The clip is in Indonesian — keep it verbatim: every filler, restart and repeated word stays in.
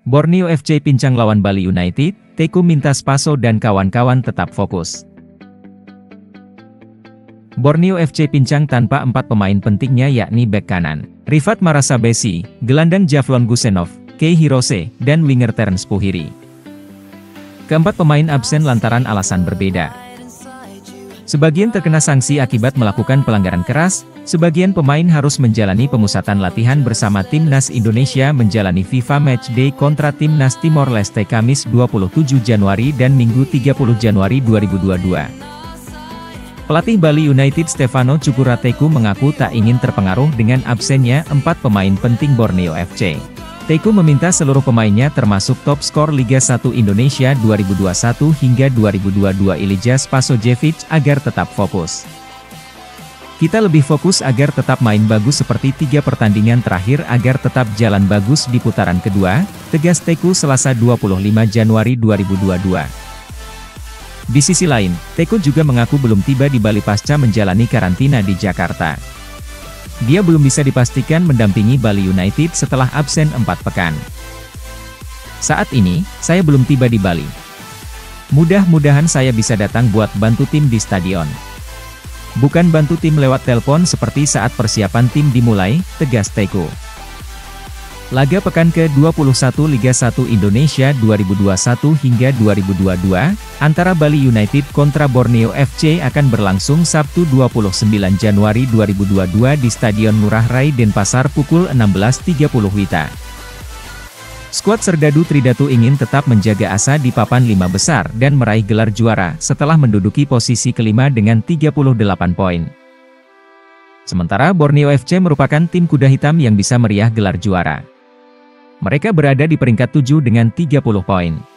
Borneo F C pincang lawan Bali United, Teuku minta Spaso dan kawan-kawan tetap fokus. Borneo F C pincang tanpa empat pemain pentingnya yakni bek kanan, Rifat Marasabesi, gelandang Javlon Gusenov, Kei Hirose, dan winger Terence Puhiri. Keempat pemain absen lantaran alasan berbeda. Sebagian terkena sanksi akibat melakukan pelanggaran keras, sebagian pemain harus menjalani pemusatan latihan bersama Timnas Indonesia menjalani FIFA Matchday kontra Timnas Timor Leste Kamis dua puluh tujuh Januari dan Minggu tiga puluh Januari dua ribu dua puluh dua. Pelatih Bali United Stefano Cukurateku mengaku tak ingin terpengaruh dengan absennya empat pemain penting Borneo F C. Teku meminta seluruh pemainnya termasuk top skor Liga satu Indonesia dua ribu dua puluh satu hingga dua ribu dua puluh dua Ilija Spasojevic agar tetap fokus. Kita lebih fokus agar tetap main bagus seperti tiga pertandingan terakhir agar tetap jalan bagus di putaran kedua, tegas Teku Selasa dua puluh lima Januari dua ribu dua puluh dua. Di sisi lain, Teku juga mengaku belum tiba di Bali pasca menjalani karantina di Jakarta. Dia belum bisa dipastikan mendampingi Bali United setelah absen empat pekan. Saat ini, saya belum tiba di Bali. Mudah-mudahan saya bisa datang buat bantu tim di stadion. Bukan bantu tim lewat telepon seperti saat persiapan tim dimulai, tegas Teku. Laga pekan ke dua puluh satu Liga satu Indonesia dua ribu dua puluh satu hingga dua ribu dua puluh dua, antara Bali United kontra Borneo F C akan berlangsung Sabtu dua puluh sembilan Januari dua ribu dua puluh dua di Stadion Ngurah Rai Denpasar pukul enam belas tiga puluh W I B. Skuad Serdadu Tridatu ingin tetap menjaga asa di papan lima besar dan meraih gelar juara setelah menduduki posisi kelima dengan tiga puluh delapan poin. Sementara Borneo F C merupakan tim kuda hitam yang bisa meriah gelar juara. Mereka berada di peringkat tujuh dengan tiga puluh poin.